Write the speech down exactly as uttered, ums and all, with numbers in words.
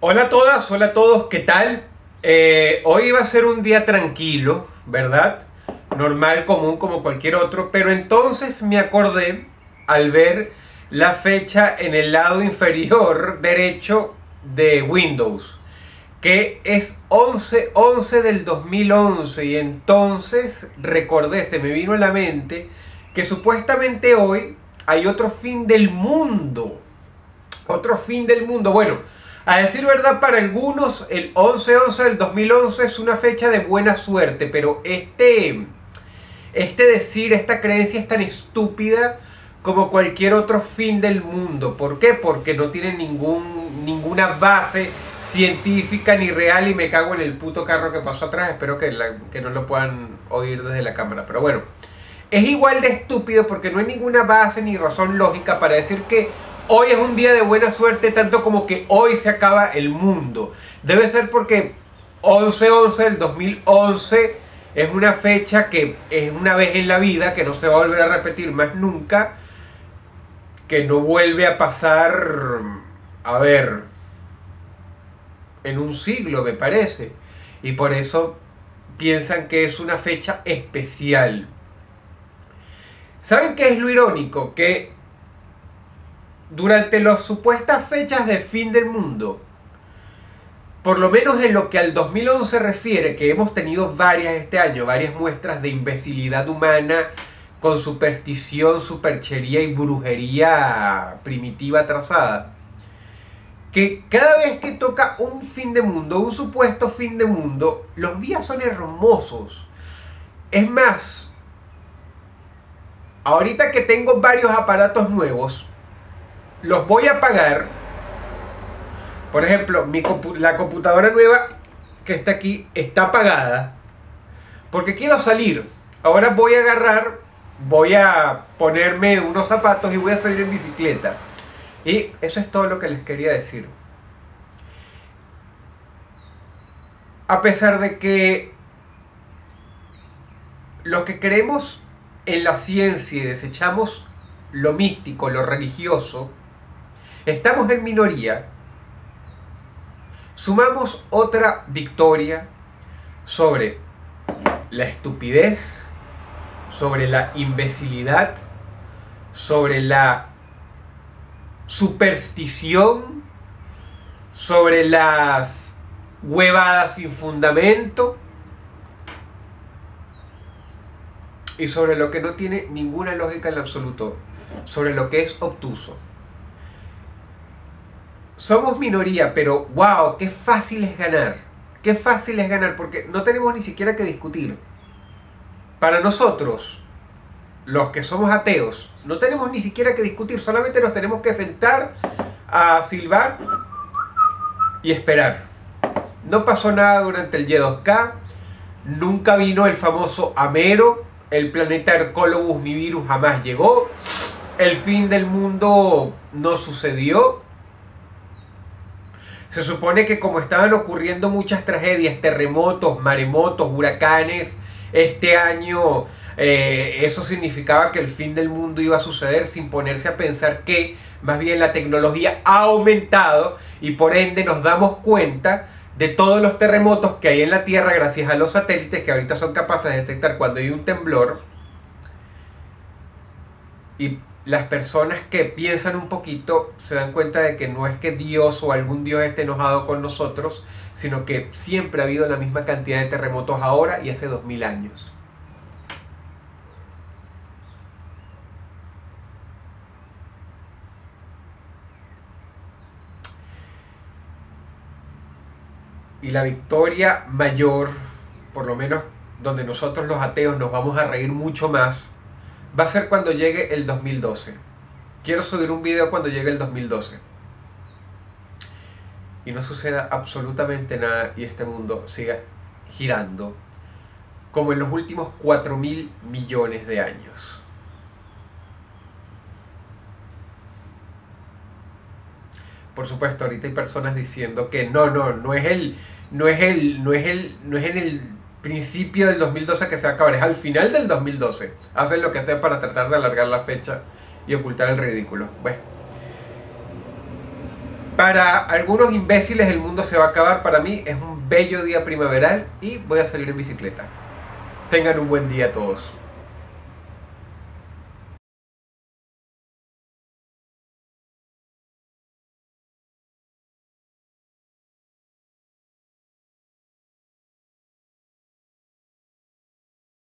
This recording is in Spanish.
Hola a todas, hola a todos, ¿qué tal? Eh, hoy va a ser un día tranquilo, ¿verdad? Normal, común, como cualquier otro, pero entonces me acordé al ver la fecha en el lado inferior derecho de Windows, que es once once del dos mil once, y entonces recordé, se me vino a la mente que supuestamente hoy hay otro fin del mundo. Otro fin del mundo. Bueno, a decir verdad, para algunos el once once del dos mil once es una fecha de buena suerte, pero este, este decir, esta creencia es tan estúpida como cualquier otro fin del mundo. ¿Por qué? Porque no tiene ningún, ninguna base científica ni real, y me cago en el puto carro que pasó atrás. Espero que, la, que no lo puedan oír desde la cámara. Pero bueno, es igual de estúpido porque no hay ninguna base ni razón lógica para decir que hoy es un día de buena suerte, tanto como que hoy se acaba el mundo. Debe ser porque once once del dos mil once es una fecha que es una vez en la vida, que no se va a volver a repetir más nunca, que no vuelve a pasar, a ver, en un siglo, me parece. Y por eso piensan que es una fecha especial. ¿Saben qué es lo irónico? Que durante las supuestas fechas de fin del mundo, por lo menos en lo que al dos mil once refiere, que hemos tenido varias este año, varias muestras de imbecilidad humana con superstición, superchería y brujería primitiva atrasada, que cada vez que toca un fin de mundo, un supuesto fin de mundo, los días son hermosos. Es más, ahorita que tengo varios aparatos nuevos, los voy a apagar. Por ejemplo, mi compu la computadora nueva que está aquí está apagada porque quiero salir. Ahora voy a agarrar, voy a ponerme unos zapatos y voy a salir en bicicleta. Y eso es todo lo que les quería decir. A pesar de que lo que creemos en la ciencia y desechamos lo místico, lo religioso, estamos en minoría. Sumamos otra victoria sobre la estupidez, sobre la imbecilidad, sobre la superstición, sobre las huevadas sin fundamento y sobre lo que no tiene ninguna lógica en absoluto, sobre lo que es obtuso. Somos minoría, pero wow, qué fácil es ganar. Qué fácil es ganar, porque no tenemos ni siquiera que discutir. Para nosotros, los que somos ateos, no tenemos ni siquiera que discutir. Solamente nos tenemos que sentar a silbar y esperar. No pasó nada durante el Y dos K. Nunca vino el famoso Amero. El planeta Hercolobus Nibiru jamás llegó. El fin del mundo no sucedió. Se supone que como estaban ocurriendo muchas tragedias, terremotos, maremotos, huracanes, este año eh, eso significaba que el fin del mundo iba a suceder, sin ponerse a pensar que más bien la tecnología ha aumentado y por ende nos damos cuenta de todos los terremotos que hay en la Tierra gracias a los satélites que ahorita son capaces de detectar cuando hay un temblor. Y las personas que piensan un poquito se dan cuenta de que no es que Dios o algún Dios esté enojado con nosotros, sino que siempre ha habido la misma cantidad de terremotos ahora y hace dos mil años. Y la victoria mayor, por lo menos donde nosotros los ateos nos vamos a reír mucho más, va a ser cuando llegue el dos mil doce. Quiero subir un video cuando llegue el dos mil doce. Y no suceda absolutamente nada y este mundo siga girando como en los últimos cuatro mil millones de años. Por supuesto, ahorita hay personas diciendo que no, no, no es el, no es el, no es el, no es en el principio del dos mil doce que se va a acabar, es al final del dos mil doce. Hacen lo que sea para tratar de alargar la fecha y ocultar el ridículo. Bueno, Para algunos imbéciles el mundo se va a acabar, para mí es un bello día primaveral y voy a salir en bicicleta. Tengan un buen día todos.